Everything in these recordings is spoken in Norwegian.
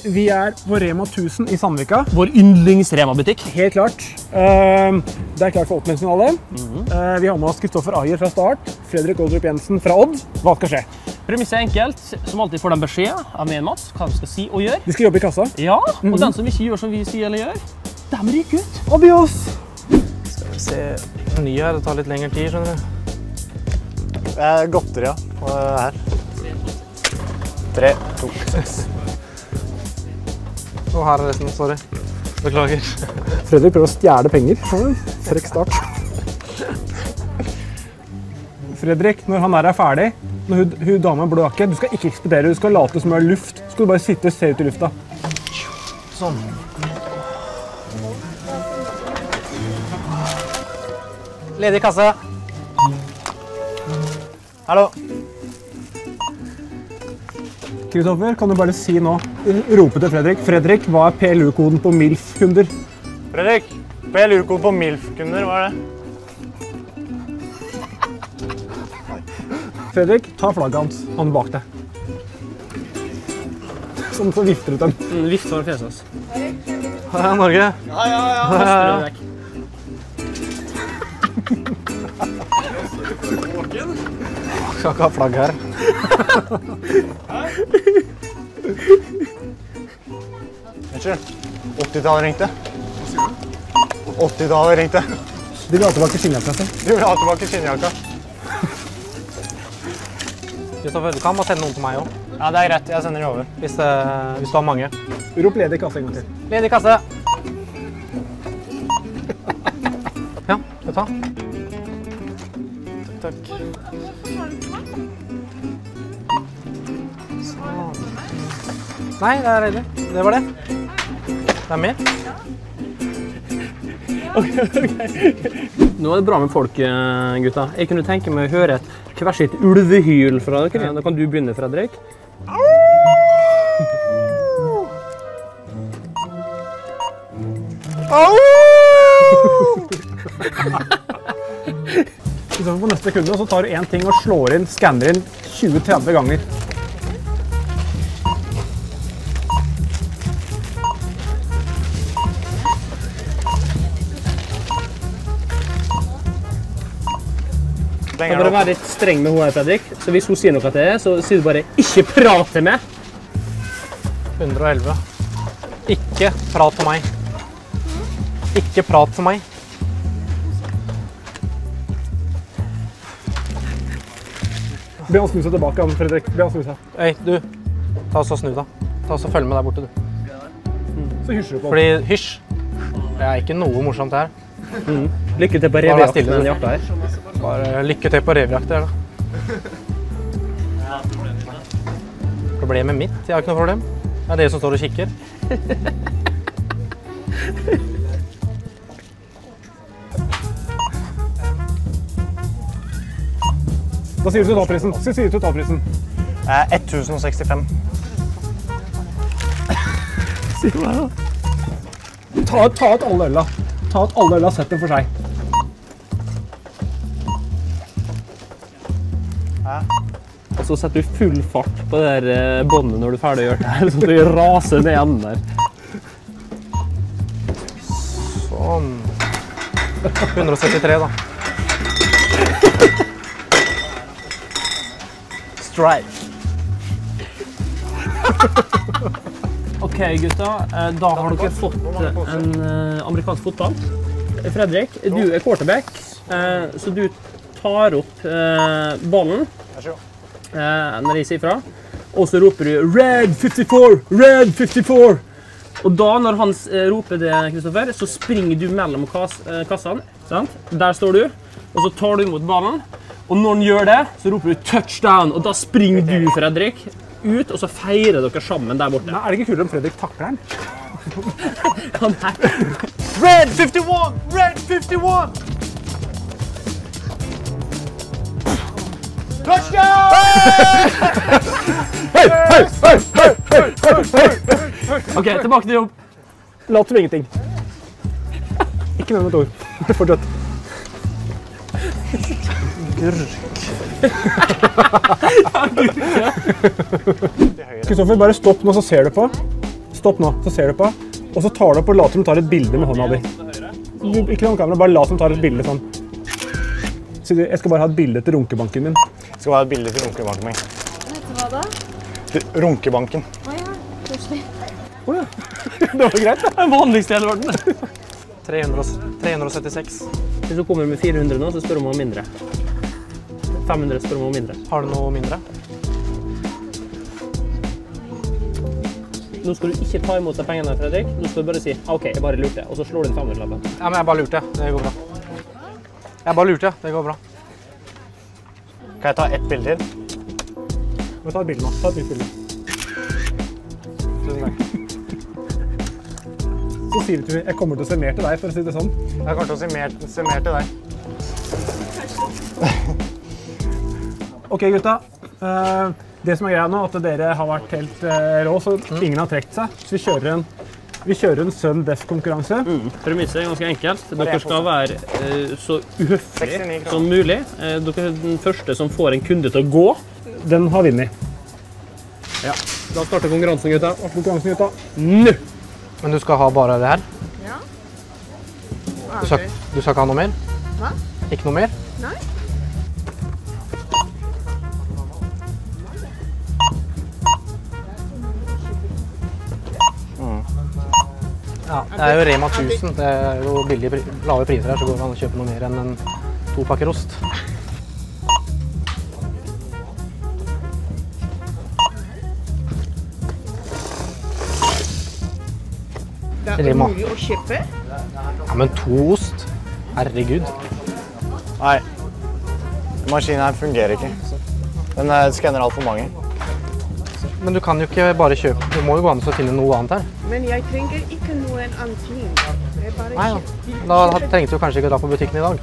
Vi på Rema 1000 I Sandvika. Vår yndlings-Rema-butikk. Helt klart. Det klart for åttendelsfinale. Vi har med oss Kristoffer Ajer fra start, Fredrik Oldrup Jensen fra Odd. Hva skal skje? Premisset enkelt. Som alltid får de beskjed av meg og Mats hva de skal si og gjøre. Vi skal jobbe I kassa. Ja, og den som ikke gjør som vi sier eller gjør, de ryker ut. Adios! Skal vi se. Den nye her, det tar litt lengre tid, skjønner du. Godteri, ja. Og her. 3, 2, 6. Og her resten, sorry. Beklager. Fredrik prøver å stjele penger. Frekk start. Fredrik, når han her ferdig, når hun damen med blå jakke, du skal ikke ekspedere, du skal late som luft. Så skal du bare sitte og se ut I lufta. Sånn. Ledig kasse. Hallo. Kristoffer, kan du bare si nå, rope til Fredrik. Fredrik, hva PLU-koden på MILF-kunder? Fredrik, PLU-koden på MILF-kunder, hva det? Fredrik, ta flagget hans, han bak deg. Sånn så vifter ut den. Vift for fjeset oss. Heia Norge. Ja. Skal ikke ha flagg her. Unnskyld. 80-tallet ringte. 80-tallet ringte. De vil ha tilbake skinnjakka sin. Du vil ha tilbake skinnjakka. Kristoffer, du kan bare sende noen til meg også. Ja, det greit. Jeg sender de over. Hvis du har mange. Rop ledig kasse en gang til. Ledig kasse. Ja, skal du ta? Takk. Sånn. Nei, det ledig. Det var det. Det mer. Ok. Nå det bra med folk, gutta. Jeg kunne tenke meg å høre et hver sitt ulvehyl fra dere. Da kan du begynne, Fredrik. På neste kunde, så tar du en ting og slår inn, skanner inn 20-30 ganger. Kan dere være litt streng med henne, Fredrik? Så hvis hun sier noe til det, så sier du bare «Ikke prat til meg!» 111. Ikke prat for meg. Ikke prat for meg. Be han snu seg tilbake, Fredrik. Be han snu seg. Hei, du. Ta oss og snu da. Ta oss og følg med der borte, du. Så hysjer du på. Fordi hysj. Det ikke noe morsomt her. Lykke til på revejakt med den jakta her. Bare lykke til på revejakt her da. Problemet mitt, jeg har ikke noe problem. Det dere som står og kikker. Da sier du totalprisen. Så sier du totalprisen. 1065. Sier du det da? Ta ut alle øla. Ta ut alle øla, sett dem for seg. Og så setter du full fart på det der båndet når du er ferdig å gjøre det her, så du raser ned enden der. Sånn. 173 da. Strike. Ok, gutta. Da har dere fått en amerikansk fotball. Fredrik, du quarterback, så du tar opp ballen når jeg sier fra. Og så roper du «Red 54! Red 54!» Og da, når han roper det, Kristoffer, så springer du mellom kassene. Sant? Der står du, og så tar du imot ballen. Og når han gjør det, så roper du «Touchdown!» Og da springer du, Fredrik, ut, og så feirer dere sammen der borte. Nei, det ikke kulere om Fredrik takler den? Red 51! Red 51! Touchdown! Hei! Ok, tilbake til jobb. Lat som ingenting. Ikke med et ord. Fortsett. Kristoffer, bare stopp nå, så ser du på. stopp nå, så ser du på. Og så tar du opp og later som du tar et bilde med hånda di. Ikke noen kamera, bare lat som du tar et bilde sånn. Så jeg skal bare ha et bilde til runkebanken min. Jeg skal bare ha et bilde til runkebanken min. Vet du hva da? Til runkebanken. Åja, plutselig. Det var greit, da. Den vanligste i hele verden. 376. Hvis du kommer med 400 nå, så spør du om noe mindre. 500 spør du om noe mindre. Har du noe mindre? Nå skal du ikke ta imot de pengene, Fredrik. Nå skal du bare si, ok, jeg bare lurte, og så slår du den 500-lappen. Ja, men jeg bare lurte. Det går bra. Jeg bare lurte, det går bra. Kan jeg ta ett bilde til? Men ta et bilde nå. Ta et nytt bilde. Tusen takk. Så sier du til meg, jeg kommer til å se mer til deg, for å si det sånn. Jeg kommer til å se mer til deg. Ok, gutta. Det som er greia nå, at dere har vært helt rå, så ingen har trekt seg. Så vi kjører en Sudden Death-konkurranse. Premisset er ganske enkelt. Dere skal være så uhøflige som mulig. Dere er den første som får en kunde til å gå. Den har vunnet. Ja. Da starter konkurransen, gutta. Konkurransen, gutta. Nå! Men du skal ha bare det her? Ja. Du skal ikke ha noe mer? Hva? Ikke noe mer? Nei. Ja, det er jo Rema 1000. Det er jo billige, lave priser her, så går det an å kjøpe noe mer enn en 2 pakker ost. Det er Rema. umulig å kjøpe. Ja, men 2 ost? Herregud. Nei, maskinen her fungerer ikke. Den skanner alt for mange. Men du kan jo ikke bare kjøpe. Det må jo gå an å finne noe annet her. Men jeg trenger ikke noen annen ting. Jeg bare Nei, da trengte du kanskje ikke dra på butikken i dag.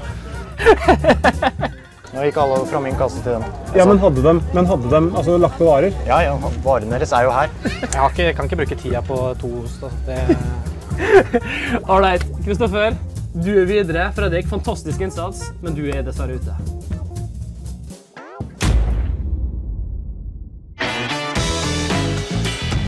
Nå gikk alle fra min kasse til den. Ja, men hadde de altså, lagt på varer? Ja, varene deres er jo her. Jeg kan ikke bruke tida på 2 ost. Altså. Alright, Kristoffer. Du er videre. Fredrik, fantastisk innsats, men du er dessverre ute.